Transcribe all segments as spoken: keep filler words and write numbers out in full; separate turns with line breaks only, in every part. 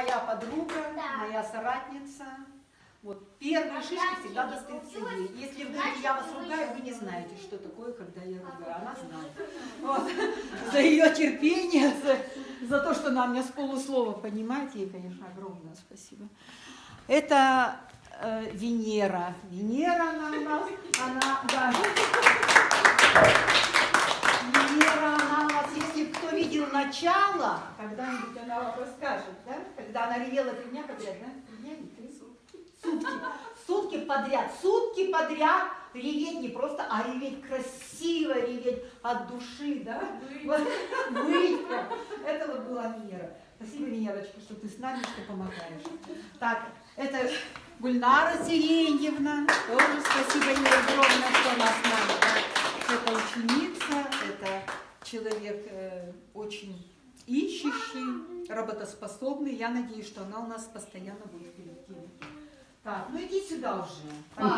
моя подруга, моя соратница. Вот, первые шишки всегда достаются ей. Если вдруг я вас ругаю, вы не знаете, что такое, когда я ругаю. Она знает. Вот. За ее терпение, за, за то, что она меня с полуслова понимает, ей, конечно, огромное спасибо. Это э, Венера. Венера она у нас, она, да. Венера, она у нас, если кто видел начало, когда-нибудь она вам расскажет, да? Когда она ревела три дня подряд, да? Три дня или три сутки? Сутки. Сутки подряд, сутки подряд реветь не просто, а реветь красиво, реветь от души, да? Выть. Это вот была Венера. Спасибо, Венерочка, что ты с нами, что помогаешь. Так, это Гульнара Сиреньевна. Тоже спасибо ей огромное, что она с нами. Это ученица, это человек э, очень ищущий, работоспособный. Я надеюсь, что она у нас постоянно будет впереди. Так, ну иди сюда уже.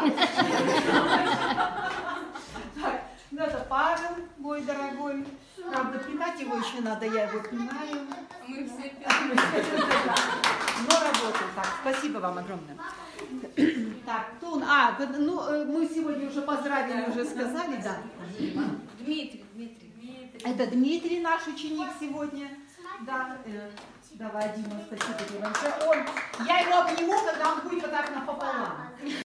Так, ну это Павел, мой дорогой. Правда, пинать его еще надо, я его пинаю.
Мы все
Но работаем. Так, спасибо вам огромное. Так, Тун, а, ну мы сегодня уже поздравили, уже сказали, да.
Дмитрий, Дмитрий.
Это Дмитрий, наш ученик сегодня. Да, э, давай, Дима, спасибо тебе большое. Он, я его обниму, когда он будет вот так напополам.